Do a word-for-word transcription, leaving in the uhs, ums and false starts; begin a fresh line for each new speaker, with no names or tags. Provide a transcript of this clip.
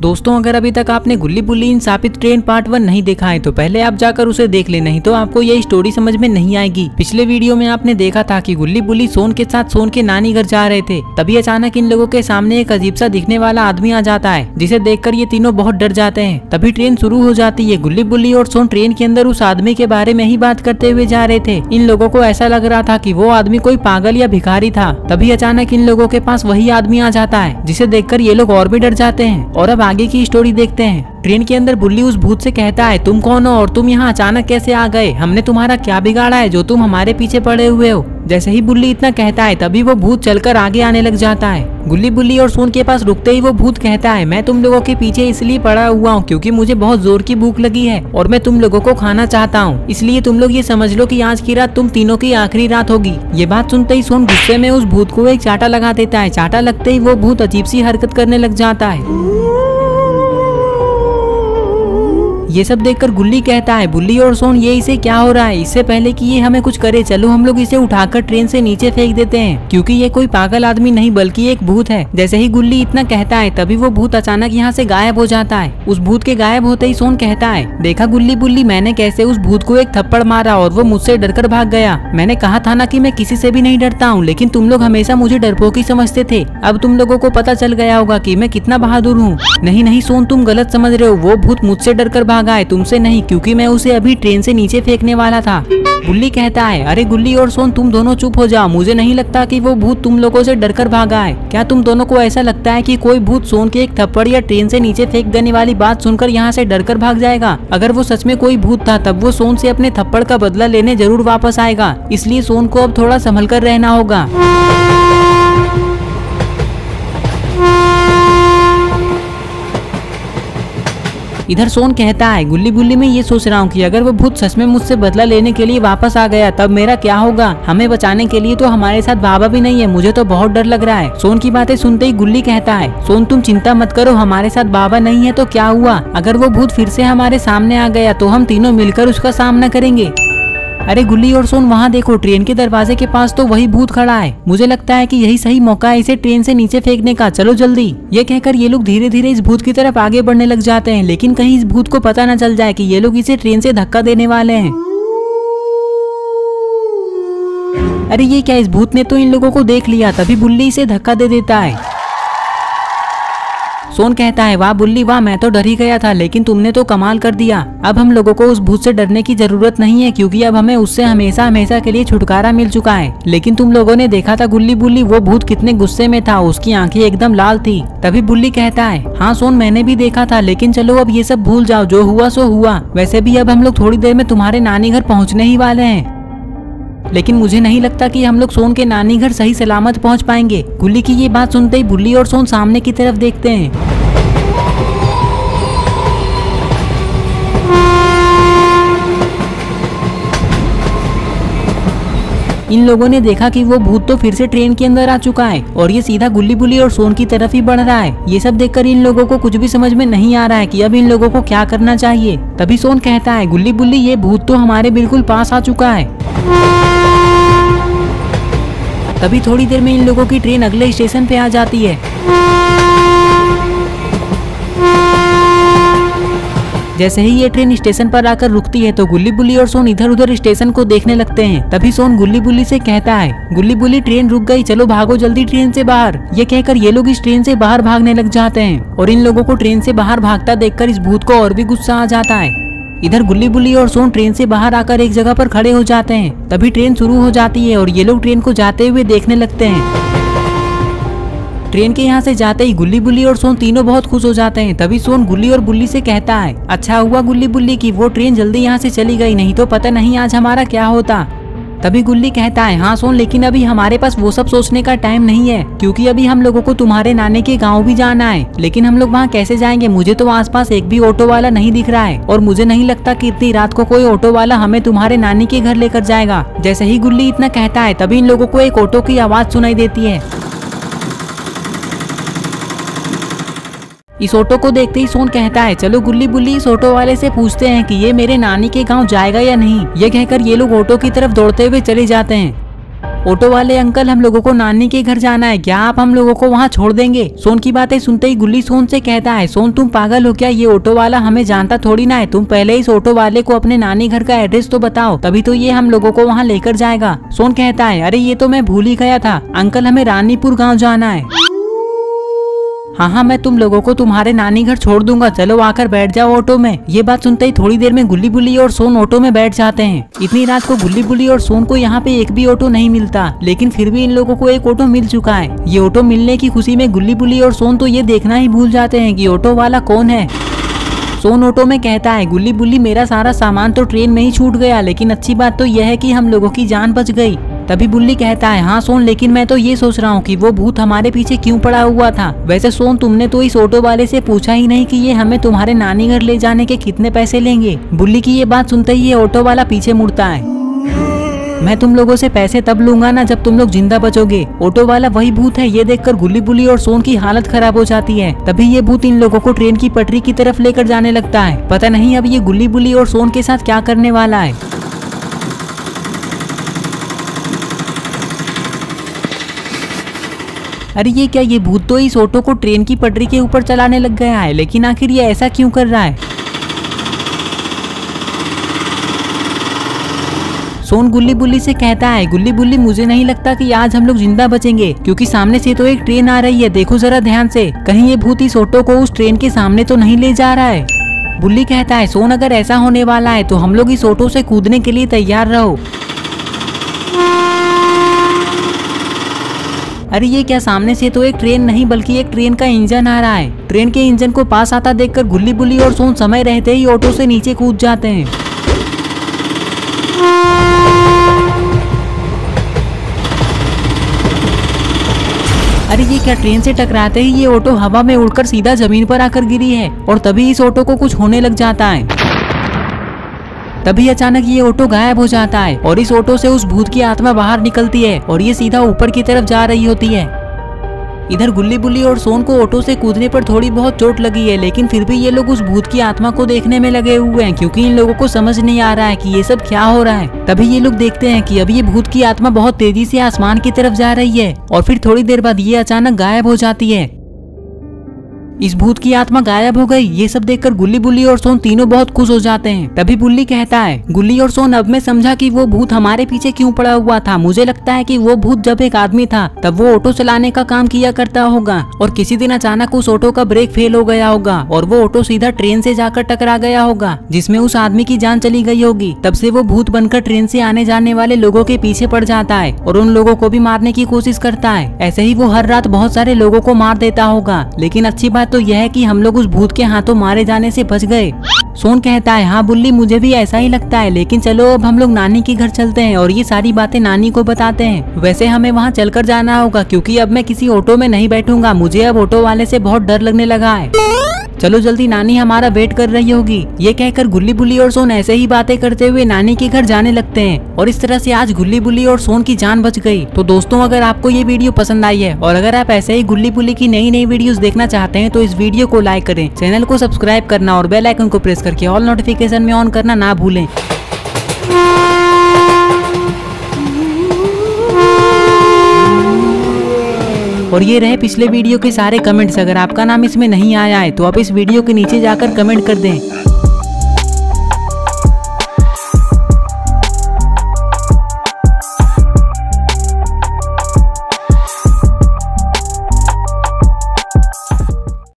दोस्तों अगर अभी तक आपने गुल्ली बुल्ली इन शापित ट्रेन पार्ट वन नहीं देखा है तो पहले आप जाकर उसे देख ले, नहीं तो आपको ये स्टोरी समझ में नहीं आएगी। पिछले वीडियो में आपने देखा था कि गुल्ली बुल्ली सोन के साथ सोन के नानी घर जा रहे थे, तभी अचानक इन लोगों के सामने एक अजीब सा दिखने वाला आदमी आ जाता है, जिसे देखकर ये तीनों बहुत डर जाते हैं। तभी ट्रेन शुरू हो जाती है। गुल्ली बुल्ली और सोन ट्रेन के अंदर उस आदमी के बारे में ही बात करते हुए जा रहे थे। इन लोगों को ऐसा लग रहा था कि वो आदमी कोई पागल या भिखारी था। तभी अचानक इन लोगों के पास वही आदमी आ जाता है, जिसे देखकर ये लोग और भी डर जाते हैं। और अब आगे की स्टोरी देखते हैं। ट्रेन के अंदर बुल्ली उस भूत से कहता है, तुम कौन हो और तुम यहाँ अचानक कैसे आ गए? हमने तुम्हारा क्या बिगाड़ा है जो तुम हमारे पीछे पड़े हुए हो? जैसे ही बुल्ली इतना कहता है तभी वो भूत चलकर आगे आने लग जाता है। गुल्ली बुल्ली और सोन के पास रुकते ही वो भूत कहता है, मैं तुम लोगों के पीछे इसलिए पड़ा हुआ हूँ क्योंकि मुझे बहुत जोर की भूख लगी है और मैं तुम लोगों को खाना चाहता हूँ, इसलिए तुम लोग ये समझ लो कि आज की रात तुम तीनों की आखिरी रात होगी। ये बात सुनते ही सोन गुस्से में उस भूत को एक चाटा लगा देता है। चाटा लगते ही वो भूत अजीब सी हरकत करने लग जाता है। ये सब देखकर गुल्ली कहता है, बुल्ली और सोन ये इसे क्या हो रहा है? इससे पहले कि ये हमें कुछ करे चलो हम लोग इसे उठाकर ट्रेन से नीचे फेंक देते हैं, क्योंकि ये कोई पागल आदमी नहीं बल्कि एक भूत है। जैसे ही गुल्ली इतना कहता है तभी वो भूत अचानक यहाँ से गायब हो जाता है। उस भूत के गायब होते ही सोन कहता है, देखा गुल्ली बुल्ली, मैंने कैसे उस भूत को एक थप्पड़ मारा और वो मुझसे डरकर भाग गया। मैंने कहा था ना कि मैं किसी से भी नहीं डरता हूँ, लेकिन तुम लोग हमेशा मुझे डरपोकी समझते थे। अब तुम लोगों को पता चल गया होगा कि मैं कितना बहादुर हूँ। नहीं नहीं सोन, तुम गलत समझ रहे हो। वो भूत मुझसे डरकर भागा है, तुमसे नहीं, क्योंकि मैं उसे अभी ट्रेन से नीचे फेंकने वाला था। बुल्ली कहता है, अरे गुल्ली और सोन तुम दोनों चुप हो जाओ। मुझे नहीं लगता कि वो भूत तुम लोगों से डरकर भागा है। क्या तुम दोनों को ऐसा लगता है कि कोई भूत सोन के एक थप्पड़ या ट्रेन से नीचे फेंक देने वाली बात सुनकर यहाँ से डरकर भाग जाएगा? अगर वो सच में कोई भूत था तब वो सोन से अपने थप्पड़ का बदला लेने जरूर वापस आएगा, इसलिए सोन को अब थोड़ा संभल कर रहना होगा। इधर सोन कहता है, गुल्ली बुल्ली मैं ये सोच रहा हूँ कि अगर वो भूत सच में मुझसे बदला लेने के लिए वापस आ गया तब मेरा क्या होगा? हमें बचाने के लिए तो हमारे साथ बाबा भी नहीं है, मुझे तो बहुत डर लग रहा है। सोन की बातें सुनते ही गुल्ली कहता है, सोन तुम चिंता मत करो, हमारे साथ बाबा नहीं है तो क्या हुआ? अगर वो भूत फिर से हमारे सामने आ गया तो हम तीनों मिलकर उसका सामना करेंगे। अरे गुल्ली और सोन वहाँ देखो, ट्रेन के दरवाजे के पास तो वही भूत खड़ा है। मुझे लगता है कि यही सही मौका है इसे ट्रेन से नीचे फेंकने का, चलो जल्दी। ये कहकर ये लोग धीरे धीरे इस भूत की तरफ आगे बढ़ने लग जाते हैं, लेकिन कहीं इस भूत को पता न चल जाए कि ये लोग इसे ट्रेन से धक्का देने वाले हैं। अरे ये क्या, इस भूत ने तो इन लोगों को देख लिया। तभी बुल्ली इसे धक्का दे देता है। सोन कहता है, वाह बुल्ली वाह, मैं तो डर ही गया था, लेकिन तुमने तो कमाल कर दिया। अब हम लोगों को उस भूत से डरने की जरूरत नहीं है, क्योंकि अब हमें उससे हमेशा हमेशा के लिए छुटकारा मिल चुका है। लेकिन तुम लोगों ने देखा था गुल्ली बुल्ली, वो भूत कितने गुस्से में था, उसकी आंखें एकदम लाल थी। तभी बुल्ली कहता है, हाँ सोन मैंने भी देखा था, लेकिन चलो अब ये सब भूल जाओ, जो हुआ सो हुआ। वैसे भी अब हम लोग थोड़ी देर में तुम्हारे नानी घर पहुँचने ही वाले हैं, लेकिन मुझे नहीं लगता कि हम लोग सोन के नानी घर सही सलामत पहुंच पाएंगे। गुल्ली की ये बात सुनते ही बुल्ली और सोन सामने की तरफ देखते हैं। इन लोगों ने देखा कि वो भूत तो फिर से ट्रेन के अंदर आ चुका है और ये सीधा गुल्ली बुल्ली और सोन की तरफ ही बढ़ रहा है। ये सब देखकर इन लोगों को कुछ भी समझ में नहीं आ रहा है कि अब इन लोगों को क्या करना चाहिए। तभी सोन कहता है, गुल्ली बुल्ली ये भूत तो हमारे बिल्कुल पास आ चुका है। तभी थोड़ी देर में इन लोगों की ट्रेन अगले स्टेशन पे आ जाती है। जैसे ही ये ट्रेन स्टेशन पर आकर रुकती है तो गुल्ली बुल्ली और सोन इधर उधर स्टेशन को देखने लगते हैं। तभी सोन गुल्ली बुल्ली से कहता है, गुल्ली बुल्ली ट्रेन रुक गई, चलो भागो जल्दी ट्रेन से बाहर। ये कहकर ये लोग इस ट्रेन से बाहर भागने लग जाते हैं और इन लोगों को ट्रेन से बाहर भागता देखकर इस भूत को और भी गुस्सा आ जाता है। इधर गुल्ली बुल्ली और सोन ट्रेन से बाहर आकर एक जगह पर खड़े हो जाते हैं। तभी ट्रेन शुरू हो जाती है और ये लोग ट्रेन को जाते हुए देखने लगते हैं। ट्रेन के यहाँ से जाते ही गुल्ली बुल्ली और सोन तीनों बहुत खुश हो जाते हैं। तभी सोन गुल्ली और बुल्ली से कहता है, अच्छा हुआ गुल्ली बुल्ली की वो ट्रेन जल्दी यहाँ से चली गई, नहीं तो पता नहीं आज हमारा क्या होता। तभी गुल्ली कहता है, हाँ सोन, लेकिन अभी हमारे पास वो सब सोचने का टाइम नहीं है, क्योंकि अभी हम लोगों को तुम्हारे नानी के गाँव भी जाना है। लेकिन हम लोग वहाँ कैसे जाएंगे? मुझे तो आसपास एक भी ऑटो वाला नहीं दिख रहा है और मुझे नहीं लगता कि इतनी रात को कोई ऑटो वाला हमें तुम्हारे नानी के घर लेकर जाएगा। जैसे ही गुल्ली इतना कहता है तभी इन लोगों को एक ऑटो की आवाज सुनाई देती है। इस ऑटो को देखते ही सोन कहता है, चलो गुल्ली बुल्ली इस ऑटो वाले से पूछते हैं कि ये मेरे नानी के गांव जाएगा या नहीं। ये कहकर ये लोग ऑटो की तरफ दौड़ते हुए चले जाते हैं। ऑटो वाले अंकल, हम लोगों को नानी के घर जाना है, क्या आप हम लोगों को वहाँ छोड़ देंगे? सोन की बातें सुनते ही गुल्ली सोन से कहता है, सोन तुम पागल हो क्या? ये ऑटो वाला हमें जानता थोड़ी ना है, तुम पहले इस ऑटो वाले को अपने नानी घर का एड्रेस तो बताओ, तभी तो ये हम लोगों को वहाँ लेकर जाएगा। सोन कहता है, अरे ये तो मैं भूल ही गया था अंकल, हमें रानीपुर गाँव जाना है। हाँ हाँ मैं तुम लोगों को तुम्हारे नानी घर छोड़ दूंगा, चलो आकर बैठ जाओ ऑटो में। ये बात सुनते ही थोड़ी देर में गुल्ली बुल्ली और सोन ऑटो में बैठ जाते हैं। इतनी रात को गुल्ली बुल्ली और सोन को यहाँ पे एक भी ऑटो नहीं मिलता, लेकिन फिर भी इन लोगों को एक ऑटो मिल चुका है। ये ऑटो मिलने की खुशी में गुल्ली बुल्ली और सोन तो ये देखना ही भूल जाते हैं कि ऑटो वाला कौन है। सोन ऑटो में कहता है, गुल्ली बुल्ली मेरा सारा सामान तो ट्रेन में ही छूट गया, लेकिन अच्छी बात तो यह है कि हम लोगों की जान बच गई। तभी बुल्ली कहता है, हाँ सोन, लेकिन मैं तो ये सोच रहा हूँ कि वो भूत हमारे पीछे क्यों पड़ा हुआ था। वैसे सोन, तुमने तो इस ऑटो वाले से पूछा ही नहीं कि ये हमें तुम्हारे नानी घर ले जाने के कितने पैसे लेंगे। बुल्ली की ये बात सुनते ही ये ऑटो वाला पीछे मुड़ता है। मैं तुम लोगों से पैसे तब लूंगा ना जब तुम लोग जिंदा बचोगे। ऑटो वाला वही भूत है। ये देखकर गुल्ली बुल्ली और सोन की हालत खराब हो जाती है। तभी ये भूत इन लोगों को ट्रेन की पटरी की तरफ लेकर जाने लगता है। पता नहीं अब ये गुल्ली बुल्ली और सोन के साथ क्या करने वाला है। अरे ये क्या, ये भूत तो इस ऑटो को ट्रेन की पटरी के ऊपर चलाने लग गया है, लेकिन आखिर ये ऐसा क्यों कर रहा है? सोन गुल्ली बुल्ली से कहता है, गुल्ली बुल्ली मुझे नहीं लगता कि आज हम लोग जिंदा बचेंगे, क्योंकि सामने से तो एक ट्रेन आ रही है, देखो जरा ध्यान से, कहीं ये भूत इस ऑटो को उस ट्रेन के सामने तो नहीं ले जा रहा है। बुल्ली कहता है, सोन अगर ऐसा होने वाला है तो हम लोग इस ऑटो से कूदने के लिए तैयार रहो। अरे ये क्या, सामने से तो एक ट्रेन नहीं बल्कि एक ट्रेन का इंजन आ रहा है। ट्रेन के इंजन को पास आता देखकर गुल्ली बुल्ली और सोन समय रहते ही ऑटो से नीचे कूद जाते हैं। अरे ये क्या, ट्रेन से टकराते ही ये ऑटो हवा में उड़कर सीधा जमीन पर आकर गिरी है और तभी इस ऑटो को कुछ होने लग जाता है। तभी अचानक ये ऑटो गायब हो जाता है और इस ऑटो से उस भूत की आत्मा बाहर निकलती है और ये सीधा ऊपर की तरफ जा रही होती है। इधर गुल्ली बुल्ली और सोन को ऑटो से कूदने पर थोड़ी बहुत चोट लगी है, लेकिन फिर भी ये लोग उस भूत की आत्मा को देखने में लगे हुए हैं, क्योंकि इन लोगों को समझ नहीं आ रहा है कि ये सब क्या हो रहा है। तभी ये लोग देखते हैं कि अब ये भूत की आत्मा बहुत तेजी से आसमान की तरफ जा रही है और फिर थोड़ी देर बाद ये अचानक गायब हो जाती है। इस भूत की आत्मा गायब हो गई। ये सब देखकर गुल्ली बुल्ली और सोन तीनों बहुत खुश हो जाते हैं। तभी बुल्ली कहता है, गुल्ली और सोन, अब मैं समझा कि वो भूत हमारे पीछे क्यों पड़ा हुआ था। मुझे लगता है कि वो भूत जब एक आदमी था तब वो ऑटो चलाने का काम किया करता होगा और किसी दिन अचानक उस ऑटो का ब्रेक फेल हो गया होगा और वो ऑटो सीधा ट्रेन से जाकर टकरा गया होगा, जिसमें उस आदमी की जान चली गई होगी। तब से वो भूत बनकर ट्रेन से आने जाने वाले लोगों के पीछे पड़ जाता है और उन लोगों को भी मारने की कोशिश करता है। ऐसे ही वो हर रात बहुत सारे लोगों को मार देता होगा। लेकिन अच्छी बात तो यह है कि हम लोग उस भूत के हाथों मारे जाने से बच गए। सोन कहता है, हाँ बुल्ली, मुझे भी ऐसा ही लगता है, लेकिन चलो अब हम लोग नानी के घर चलते हैं और ये सारी बातें नानी को बताते हैं। वैसे हमें वहाँ चलकर जाना होगा, क्योंकि अब मैं किसी ऑटो में नहीं बैठूंगा, मुझे अब ऑटो वाले से बहुत डर लगने लगा है। चलो जल्दी, नानी हमारा वेट कर रही होगी। ये कहकर गुल्ली बुल्ली और सोन ऐसे ही बातें करते हुए नानी के घर जाने लगते हैं और इस तरह से आज गुल्ली बुल्ली और सोन की जान बच गई। तो दोस्तों, अगर आपको ये वीडियो पसंद आई है और अगर आप ऐसे ही गुल्ली बुल्ली की नई नई वीडियोस देखना चाहते हैं तो इस वीडियो को लाइक करें, चैनल को सब्सक्राइब करना और बेल आइकन को प्रेस करके ऑल नोटिफिकेशन में ऑन करना ना भूलें। और ये रहे पिछले वीडियो के सारे कमेंट्स। अगर आपका नाम इसमें नहीं आया है तो आप इस वीडियो के नीचे जाकर कमेंट कर दें।